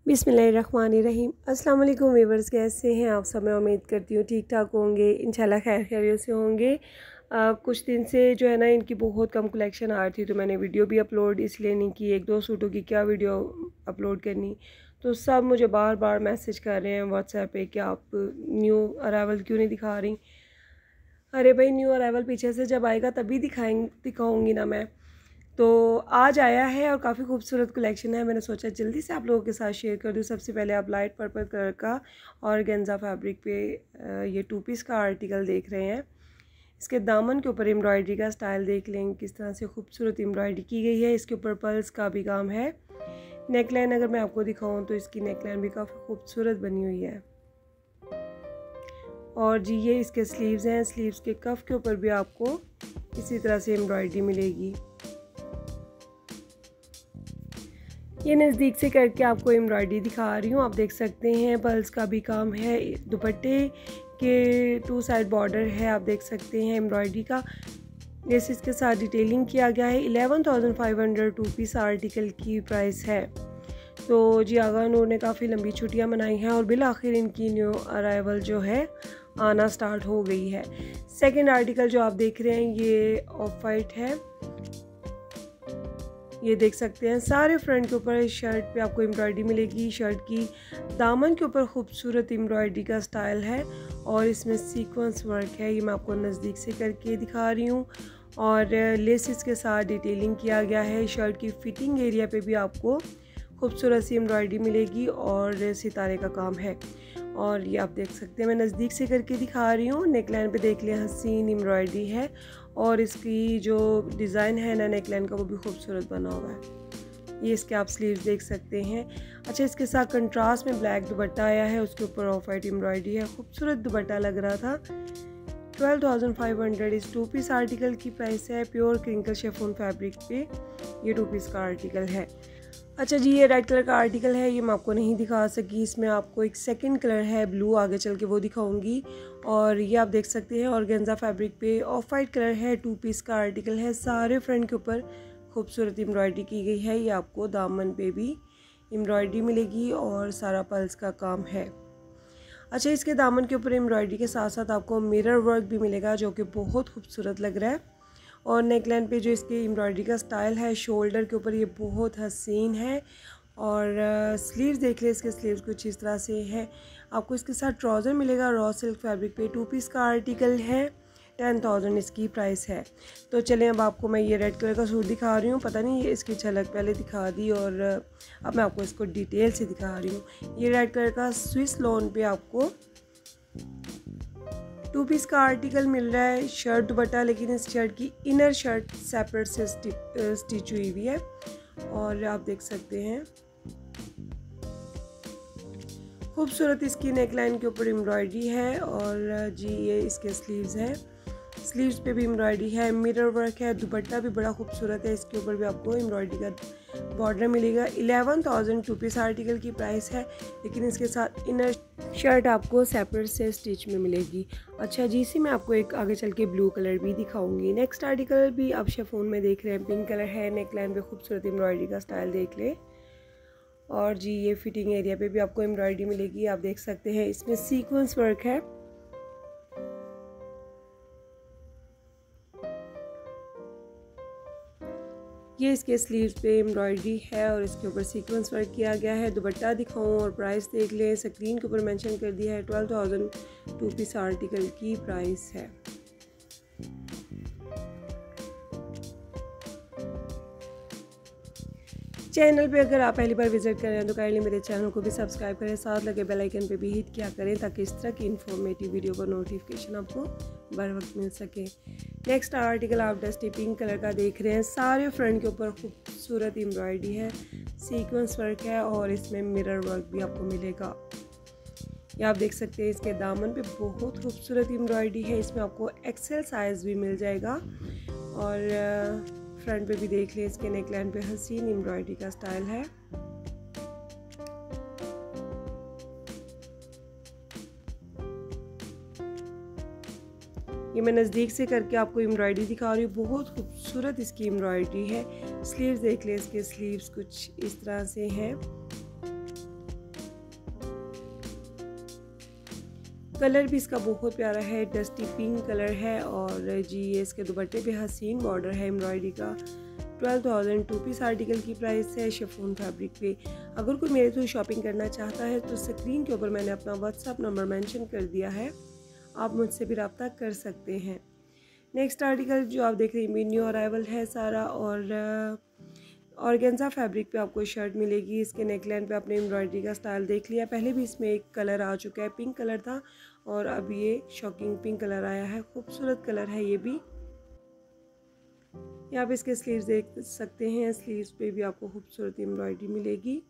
बिस्मिल्लाहिर्रहमानिर्रहीम। अस्सलाम वालेकुम व्यूअर्स, कैसे हैं आप सब? मैं उम्मीद करती हूँ ठीक ठाक होंगे, इंशाल्लाह खैर खैरियत से होंगे। कुछ दिन से जो है ना इनकी बहुत कम कलेक्शन आ रही थी, तो मैंने वीडियो भी अपलोड इसलिए नहीं की, एक दो सूटों की क्या वीडियो अपलोड करनी। तो सब मुझे बार बार मैसेज कर रहे हैं व्हाट्सएप पे कि आप न्यू अराइवल क्यों नहीं दिखा रही। अरे भाई, न्यू अराइवल पीछे से जब आएगा तभी दिखाऊँगी ना मैं। तो आज आया है और काफ़ी खूबसूरत कलेक्शन है, मैंने सोचा जल्दी से आप लोगों के साथ शेयर कर दूँ। सबसे पहले आप लाइट पर्पल कलर का ऑर्गेन्जा फैब्रिक पे ये 2 पीस का आर्टिकल देख रहे हैं। इसके दामन के ऊपर एम्ब्रॉयडरी का स्टाइल देख लें, किस तरह से खूबसूरत एम्ब्रॉयडरी की गई है। इसके ऊपर पर्ल्स का भी काम है। नेकलाइन अगर मैं आपको दिखाऊँ तो इसकी नेकलाइन भी काफ़ी खूबसूरत बनी हुई है। और जी ये इसके स्लीव्स हैं, स्लीव्स के कफ के ऊपर भी आपको इसी तरह से एम्ब्रॉयडरी मिलेगी। ये नज़दीक से करके आपको एम्ब्रॉयडरी दिखा रही हूँ, आप देख सकते हैं पर्ल्स का भी काम है। दुपट्टे के 2 साइड बॉर्डर है, आप देख सकते हैं एम्ब्रॉयडरी का। लेसिस के साथ डिटेलिंग किया गया है। 11,500 2 पीस आर्टिकल की प्राइस है। तो जी आगा नूर ने काफ़ी लंबी छुट्टियाँ मनाई हैं और बिल आखिर इनकी न्यू अराइवल जो है आना स्टार्ट हो गई है। सेकेंड आर्टिकल जो आप देख रहे हैं ये ऑफ वाइट है, ये देख सकते हैं। सारे फ्रंट के ऊपर शर्ट पे आपको एम्ब्रॉयडरी मिलेगी। शर्ट की दामन के ऊपर खूबसूरत एम्ब्रॉयडरी का स्टाइल है और इसमें सीक्वेंस वर्क है, ये मैं आपको नज़दीक से करके दिखा रही हूँ। और लेसिस के साथ डिटेलिंग किया गया है। शर्ट की फिटिंग एरिया पे भी आपको खूबसूरत सी एम्ब्रॉयडरी मिलेगी और सितारे का काम है। और ये आप देख सकते हैं, मैं नज़दीक से करके दिखा रही हूँ। नेकलाइन पे देख लिया, हसीन एम्ब्रॉयडरी है और इसकी जो डिज़ाइन है ना नेकलाइन का वो भी खूबसूरत बना हुआ है। ये इसके आप स्लीव्स देख सकते हैं। अच्छा, इसके साथ कंट्रास्ट में ब्लैक दुपट्टा आया है, उसके ऊपर ऑफ वाइट एम्ब्रॉयडरी है। खूबसूरत दुपट्टा लग रहा था। 12,500 इस 2 पीस आर्टिकल की प्राइस है। प्योर क्रिंकल शिफॉन फैब्रिक पे ये 2 पीस का आर्टिकल है। अच्छा जी, ये रेड कलर का आर्टिकल है, ये मैं आपको नहीं दिखा सकी। इसमें आपको एक सेकंड कलर है ब्लू, आगे चल के वो दिखाऊंगी। और ये आप देख सकते हैं ऑर्गेन्जा फैब्रिक पे ऑफ वाइट कलर है, 2 पीस का आर्टिकल है। सारे फ्रंट के ऊपर खूबसूरत एम्ब्रॉयडरी की गई है। ये आपको दामन पे भी एम्ब्रॉयडरी मिलेगी और सारा पर्ल्स का काम है। अच्छा, इसके दामन के ऊपर एम्ब्रॉयडरी के साथ साथ आपको मिरर वर्क भी मिलेगा जो कि बहुत खूबसूरत लग रहा है। और नेकलाइन पे जो इसकी एम्ब्रॉयडरी का स्टाइल है, शोल्डर के ऊपर ये बहुत हसीन है। और स्लीव्स देख ले, इसके स्लीव्स कुछ इस तरह से है। आपको इसके साथ ट्राउज़र मिलेगा रॉ सिल्क फैब्रिक पे, 2 पीस का आर्टिकल है। 10,000 इसकी प्राइस है। तो चलें, अब आपको मैं ये रेड कलर का सूट दिखा रही हूँ। पता नहीं ये इसकी झलक पहले दिखा दी और अब मैं आपको इसको डिटेल से दिखा रही हूँ। ये रेड कलर का स्विस लॉन पे आपको 2 पीस का आर्टिकल मिल रहा है। शर्ट दुपट्टा, लेकिन इस शर्ट की इनर शर्ट सेपरेट से स्टिच हुई हुई है। और आप देख सकते हैं खूबसूरत इसकी नेकलाइन के ऊपर एम्ब्रॉयडरी है। और जी ये इसके स्लीव्स हैं, स्लीव्स पे भी एम्ब्रॉयडरी है, मिरर वर्क है। दुपट्टा भी बड़ा खूबसूरत है, इसके ऊपर भी आपको एम्ब्रॉयडरी का बॉर्डर मिलेगा। 11,000 2 पीस आर्टिकल की प्राइस है, लेकिन इसके साथ इनर शर्ट आपको सेपरेट से स्टिच में मिलेगी। अच्छा जी, इसी में आपको एक आगे चल के ब्लू कलर भी दिखाऊंगी। नेक्स्ट आर्टिकल भी आप शिफॉन में देख रहे हैं, पिंक कलर है। नेकलाइन पे खूबसूरत एम्ब्रॉयडरी का स्टाइल देख ले। और जी ये फिटिंग एरिया पे भी आपको एम्ब्रॉयडरी मिलेगी, आप देख सकते हैं। इसमें सीक्वेंस वर्क है। ये इसके स्लीव्स पे एम्ब्रॉयडरी है और इसके ऊपर सीक्वेंस वर्क किया गया है। दुपट्टा दिखाऊं और प्राइस देख लें, स्क्रीन के ऊपर मेंशन कर दिया है। 12,000 2 पीस आर्टिकल की प्राइस है। चैनल पे अगर आप पहली बार विजिट कर रहे हैं तो काइंडली मेरे चैनल को भी सब्सक्राइब करें, साथ लगे बेल आइकन पे भी हिट किया करें ताकि इस तरह की इन्फॉर्मेटिव वीडियो का नोटिफिकेशन आपको बर वक्त मिल सके। नेक्स्ट आर्टिकल आप डस्टी पिंक कलर का देख रहे हैं। सारे फ्रंट के ऊपर खूबसूरत एम्ब्रॉयडरी है, सीक्वेंस वर्क है और इसमें मिरर वर्क भी आपको मिलेगा। ये आप देख सकते हैं इसके दामन पे बहुत खूबसूरत एम्ब्रॉयडरी है। इसमें आपको एक्सेल साइज़ भी मिल जाएगा। और फ्रंट पे भी देख लें, इसके नेकलाइन पे हसीन एम्ब्रॉयडरी का स्टाइल है। ये मैं नज़दीक से करके आपको एम्ब्रॉयडरी दिखा रही हूँ, बहुत खूबसूरत इसकी एम्ब्रॉयडरी है। स्लीव्स देख लें, इसके स्लीव्स कुछ इस तरह से हैं। कलर भी इसका बहुत प्यारा है, डस्टी पिंक कलर है। और जी ये इसके दुपट्टे पे हसीन बॉर्डर है एम्ब्रॉयडरी का। 12,000 2 पीस आर्टिकल की प्राइस है शिफॉन फैब्रिक पे। अगर कोई मेरे थ्रू शॉपिंग करना चाहता है तो स्क्रीन के ऊपर मैंने अपना व्हाट्सअप नंबर मेंशन कर दिया है, आप मुझसे भी रब्ता कर सकते हैं। नेक्स्ट आर्टिकल जो आप देख रहे हैं न्यू अराइवल है सारा, और ऑर्गेन्जा फैब्रिक पे आपको शर्ट मिलेगी। इसके नेकलाइन पे आपने एम्ब्रॉयडरी का स्टाइल देख लिया, पहले भी इसमें एक कलर आ चुका है, पिंक कलर था और अब ये शॉकिंग पिंक कलर आया है। खूबसूरत कलर है ये भी। यहाँ पे इसके स्लीव्स देख सकते हैं, स्लीव्स पे भी आपको खूबसूरत एम्ब्रॉयडरी मिलेगी।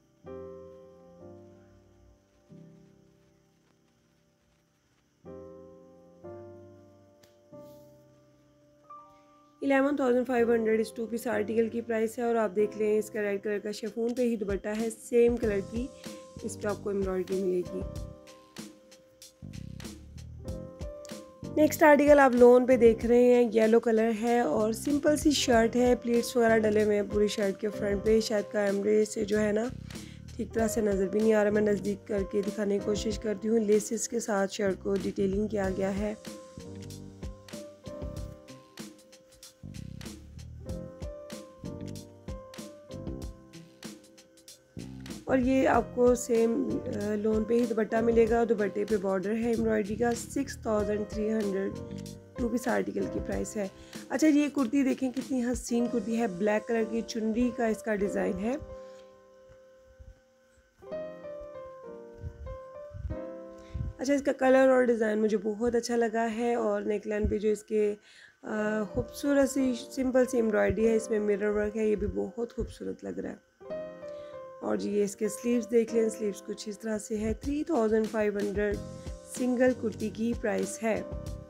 $11,500 इस 2 पीस आर्टिकल की प्राइस है। और आप देख लें इसका रेड कलर का शिफॉन पे ही दुपट्टा है, सेम कलर की इस पे आपको एम्ब्रॉयडरी मिलेगी। नेक्स्ट आर्टिकल आप लोन पे देख रहे हैं, येलो कलर है और सिंपल सी शर्ट है, प्लीट्स वगैरह डले हुए हैं पूरी शर्ट के फ्रंट पे। शायद कैमरे से जो है ना ठीक तरह से नज़र भी नहीं आ रहा, मैं नज़दीक करके दिखाने की कोशिश करती हूँ। लेसेस के साथ शर्ट को डिटेलिंग किया गया है। और ये आपको सेम लोन पे ही दुपट्टा मिलेगा। दुपट्टे पे बॉर्डर है एम्ब्रॉयडरी का। 6,300 2 पीस आर्टिकल की प्राइस है। अच्छा ये कुर्ती देखें कितनी हसीन कुर्ती है, ब्लैक कलर की चुनरी का इसका डिज़ाइन है। अच्छा इसका कलर और डिज़ाइन मुझे बहुत अच्छा लगा है। और नेकलाइन पे जो इसके खूबसूरत सी सिंपल सी एम्ब्रॉयडरी है, इसमें मिरर वर्क है, ये भी बहुत खूबसूरत लग रहा है। और जी ये इसके स्लीव्स देख लें, स्लीव्स कुछ इस तरह से है। 3,500 सिंगल कुर्ती की प्राइस है।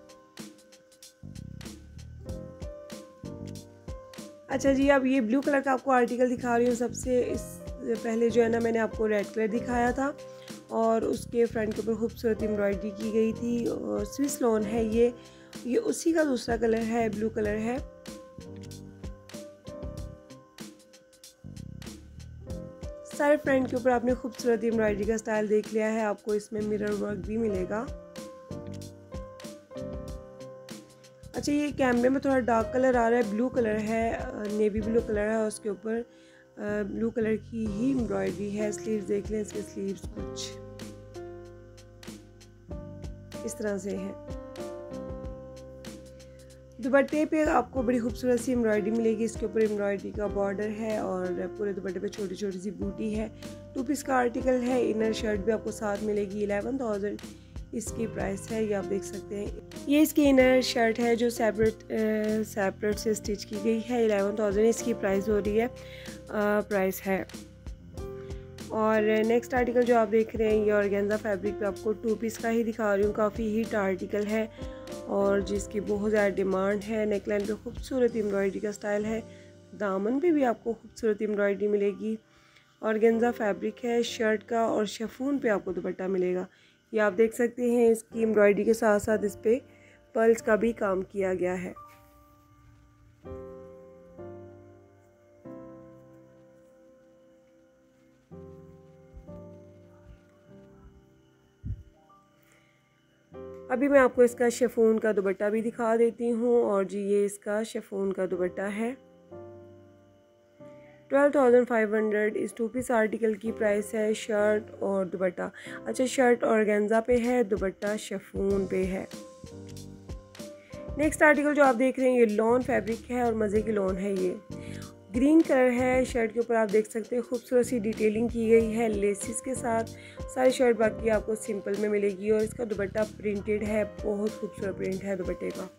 अच्छा जी अब ये ब्लू कलर का आपको आर्टिकल दिखा रही हूँ। सबसे इस पहले जो है ना मैंने आपको रेड कलर दिखाया था और उसके फ्रंट के ऊपर खूबसूरत एम्ब्रॉयडरी की गई थी और स्विस लोन है ये उसी का दूसरा कलर है, ब्लू कलर है। सारे फ्रंट के ऊपर आपने खूबसूरत एम्ब्रॉयडरी का स्टाइल देख लिया है, आपको इसमें मिरर वर्क भी मिलेगा। अच्छा ये कैमरे में थोड़ा डार्क कलर आ रहा है, ब्लू कलर है, नेवी ब्लू कलर है और उसके ऊपर ब्लू कलर की ही एम्ब्रॉयडरी है। स्लीव्स देख लें, इसके स्लीव्स कुछ इस तरह से है। दुपट्टे पे आपको बड़ी खूबसूरत सी एम्ब्रॉयडरी मिलेगी, इसके ऊपर एम्ब्रॉयडरी का बॉर्डर है और पूरे दुपट्टे पे छोटी छोटी सी बूटी है। 2 पीस का आर्टिकल है। इनर शर्ट भी आपको साथ मिलेगी। 11,000 इसकी प्राइस है, ये आप देख सकते हैं। ये इसकी इनर शर्ट है जो सेपरेट से स्टिच की गई है। 11,000 इसकी प्राइस हो रही है, प्राइस है। और नेक्स्ट आर्टिकल जो आप देख रहे हैं ये ऑर्गेन्जा फैब्रिक पे आपको 2 पीस का ही दिखा रही हूँ। काफ़ी हिट आर्टिकल है और जिसकी बहुत ज़्यादा डिमांड है। नेकलाइन पे खूबसूरत एम्ब्रॉयडरी का स्टाइल है, दामन पे भी आपको खूबसूरत एम्ब्रॉयडरी मिलेगी। ऑर्गेन्जा फैब्रिक है शर्ट का और शिफॉन पे आपको दुपट्टा मिलेगा। ये आप देख सकते हैं इसकी एम्ब्रॉयडरी के साथ साथ इस पर पर्ल्स का भी काम किया गया है। अभी मैं आपको इसका शिफॉन का दुपट्टा भी दिखा देती हूँ। और जी ये इसका शिफॉन का दुपट्टा है। 12,500 इस 2 पीस आर्टिकल की प्राइस है, शर्ट और दुपट्टा। अच्छा शर्ट ऑर्गेन्जा पे है, दुपट्टा शिफॉन पे है। नेक्स्ट आर्टिकल जो आप देख रहे हैं ये लॉन फैब्रिक है और मज़े की लॉन है। ये ग्रीन कलर है, शर्ट के ऊपर आप देख सकते हैं खूबसूरत सी डिटेलिंग की गई है लेसिस के साथ। सारी शर्ट बाकी आपको सिंपल में मिलेगी और इसका दुपट्टा प्रिंटेड है, बहुत खूबसूरत प्रिंट है दुपट्टे का।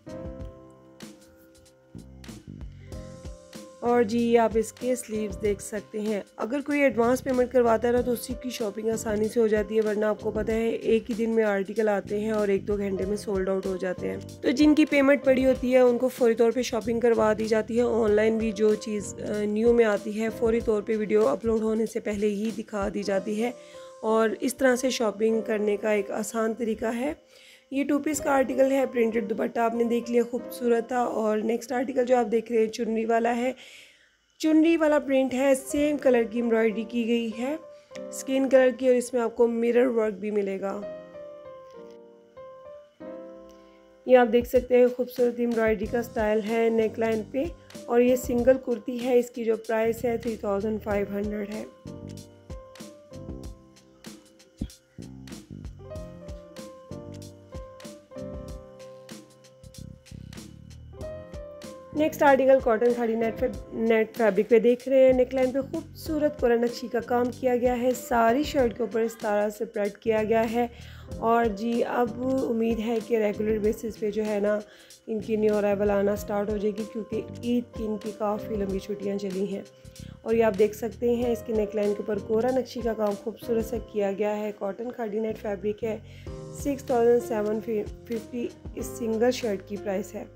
और जी आप इसके स्लीव्स देख सकते हैं। अगर कोई एडवांस पेमेंट करवाता है ना तो उसी की शॉपिंग आसानी से हो जाती है, वरना आपको पता है एक ही दिन में आर्टिकल आते हैं और 1-2 घंटे में सोल्ड आउट हो जाते हैं। तो जिनकी पेमेंट पड़ी होती है उनको फौरी तौर पे शॉपिंग करवा दी जाती है। ऑनलाइन भी जो चीज़ न्यू में आती है फौरी तौर पर वीडियो अपलोड होने से पहले ही दिखा दी जाती है और इस तरह से शॉपिंग करने का एक आसान तरीका है। ये 2 पीस का आर्टिकल है, प्रिंटेड दुपट्टा आपने देख लिया, खूबसूरत था। और नेक्स्ट आर्टिकल जो आप देख रहे हैं चुनरी वाला है, चुनरी वाला प्रिंट है, सेम कलर की एम्ब्रॉयडरी की गई है, स्किन कलर की, और इसमें आपको मिरर वर्क भी मिलेगा। ये आप देख सकते हैं खूबसूरत एम्ब्रॉयडरी का स्टाइल है नेक लाइन पे, और ये सिंगल कुर्ती है। इसकी जो प्राइस है 3500 है। नेक्स्ट आर्टिकल कॉटन खाड़ी नेट फैब्रिक पे देख रहे हैं। नेकलाइन पे खूबसूरत कोरा नक्शी का काम किया गया है। सारी शर्ट के ऊपर इस तरह से प्रिंट किया गया है। और जी अब उम्मीद है कि रेगुलर बेसिस पे जो है ना इनकी न्यू अराइवल आना स्टार्ट हो जाएगी, क्योंकि ईद की इनकी काफ़ी लंबी छुट्टियां चली हैं। और ये आप देख सकते हैं इसकी नेकलाइन के ऊपर कोरा नक्शी का काम खूबसूरत से किया गया है। कॉटन खाड़ी नेट फैब्रिक है। 6750 इस सिंगल शर्ट की प्राइस है।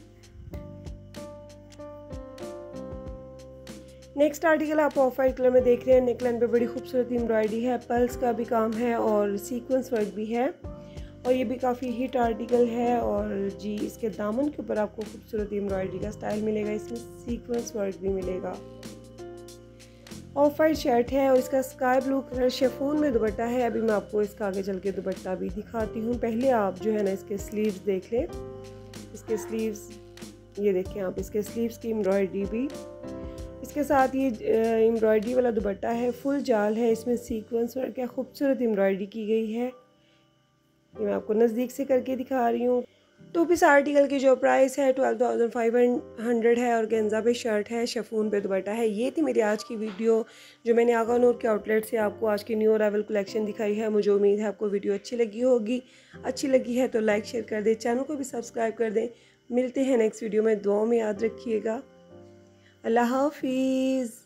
नेक्स्ट आर्टिकल आप ऑफ वाइट कलर में देख रहे हैं। नेकलाइन पे बड़ी खूबसूरत एम्ब्रॉयडरी है, पल्स का भी काम है और सीक्वेंस वर्क भी है, और ये भी काफ़ी हिट आर्टिकल है। और जी इसके दामन के ऊपर आपको खूबसूरत एम्ब्रॉयडरी का स्टाइल मिलेगा, इसमें सीक्वेंस वर्क भी मिलेगा। ऑफ वाइट शर्ट है और इसका स्काई ब्लू कलर शिफॉन में दुपट्टा है। अभी मैं आपको इसका आगे चल के दुपट्टा भी दिखाती हूँ। पहले आप जो है ना इसके स्लीव्स देख लें। इसके स्लीव्स ये देखें आप, इसके स्लीव्स की एम्ब्रॉयडरी भी, इसके साथ ये एम्ब्रॉयडरी वाला दुपट्टा है, फुल जाल है, इसमें सीक्वेंस वर्क है, खूबसूरत एम्ब्रॉयडरी की गई है। ये मैं आपको नज़दीक से करके दिखा रही हूँ। तो इस आर्टिकल की जो प्राइस है 12,500 है, और गेंजा पे शर्ट है, शिफॉन पे दुपट्टा है। ये थी मेरी आज की वीडियो जो मैंने आगा नूर के आउटलेट से आपको आज की न्यू अराइवल कलेक्शन दिखाई है। मुझे उम्मीद है आपको वीडियो अच्छी लगी होगी। अच्छी लगी है तो लाइक शेयर कर दें, चैनल को भी सब्सक्राइब कर दें। मिलते हैं नेक्स्ट वीडियो में, दुआओं में याद रखिएगा। अल्लाह हाफिज़।